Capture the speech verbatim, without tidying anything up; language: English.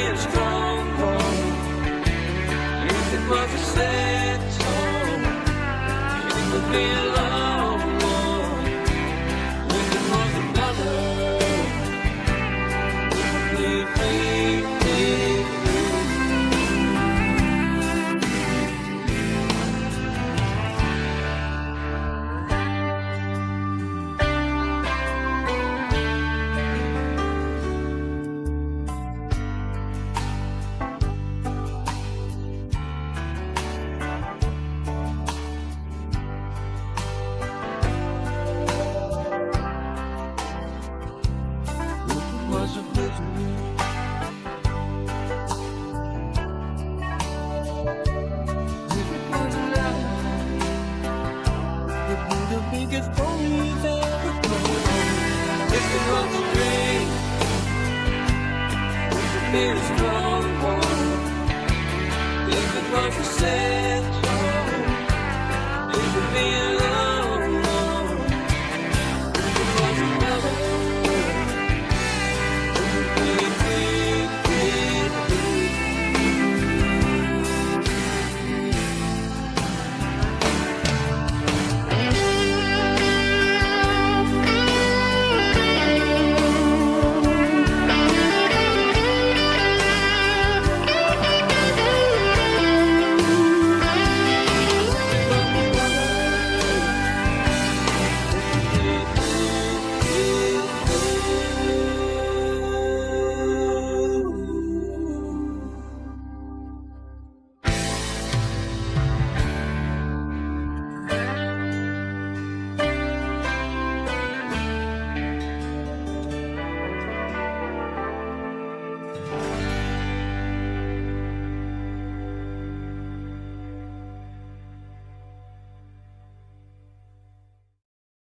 a strong one. If it was a sad song, it would be a long one. If it was another, it would be free, free, was a blizzard. If it was a lie, it would have been good for me ever known. If it was a dream, it would be a strong one. If it was a sad